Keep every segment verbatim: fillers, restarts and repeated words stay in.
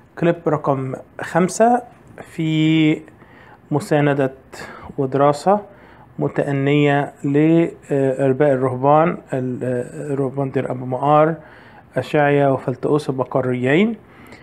كليب رقم خمسة في مساندة ودراسة متأنية لآباء الرهبان الرهبان دير أبو مقار أشعيا وفلتؤوس البقريين.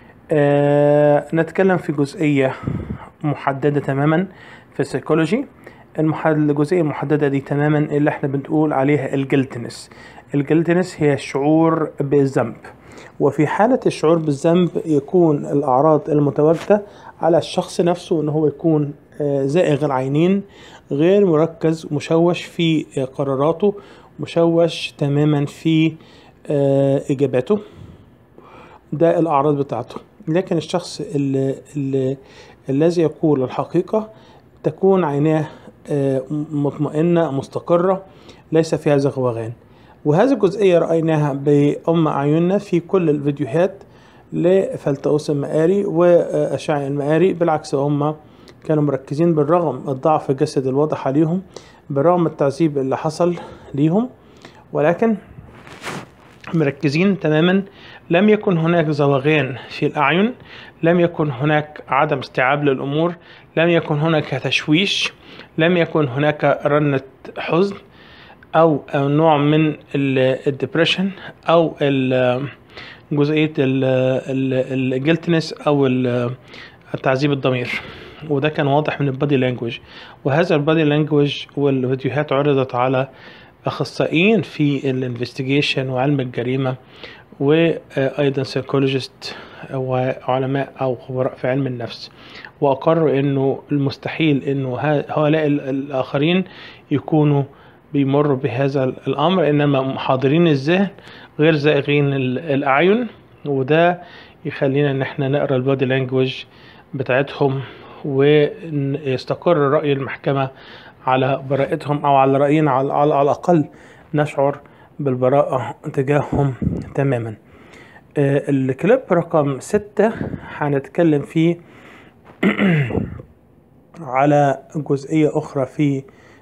أه نتكلم في جزئية محددة تماما في السيكولوجي. الجزئية المحددة دي تماما اللي احنا بنقول عليها الجلتنس. الجلتنس هي الشعور بالذنب، وفي حالة الشعور بالذنب يكون الأعراض المتواجدة على الشخص نفسه ان هو يكون زائغ العينين، غير مركز، مشوش في قراراته، مشوش تماما في إجاباته. ده الأعراض بتاعته. لكن الشخص اللي اللي الذي يقول الحقيقة تكون عيناه مطمئنة مستقرة ليس فيها زغوغان. وهذه الجزئية رأيناها بأم أعيننا في كل الفيديوهات لفلتؤوس المقاري وأشعيا المقاري. بالعكس هم كانوا مركزين بالرغم الضعف الجسد الواضح عليهم، بالرغم التعذيب اللي حصل ليهم، ولكن مركزين تماما. لم يكن هناك زوغان في الأعين، لم يكن هناك عدم استيعاب للأمور، لم يكن هناك تشويش، لم يكن هناك رنة حزن أو نوع من الدبريشن أو جزئية الجلتنس أو التعذيب الضمير. وده كان واضح من البادي لانجوج. وهذا البادي لانجوج والفيديوهات عرضت على أخصائيين في الانفستيجيشن وعلم الجريمة، وأيضا سيكولوجيست وعلماء أو خبراء في علم النفس، وأقروا أنه المستحيل أنه هؤلاء الآخرين يكونوا بيمروا بهذا الأمر، إنما حاضرين الذهن غير زائغين الأعين. وده يخلينا أن احنا نقرأ البادي لانجوج بتاعتهم ويستقر رأي المحكمة على براءتهم، أو على رأينا على, على الأقل نشعر بالبراءة تجاههم تماما. الكليب رقم ستة هنتكلم فيه على جزئية أخرى في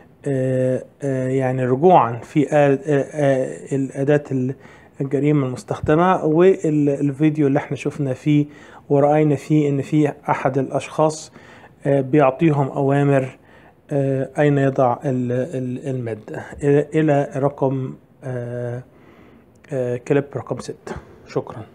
يعني رجوعا في الأداة الجريمة المستخدمة، والفيديو اللي احنا شفنا فيه ورأينا فيه ان في احد الاشخاص بيعطيهم اوامر اين يضع المادة. الى رقم كليب رقم ستة. شكرا.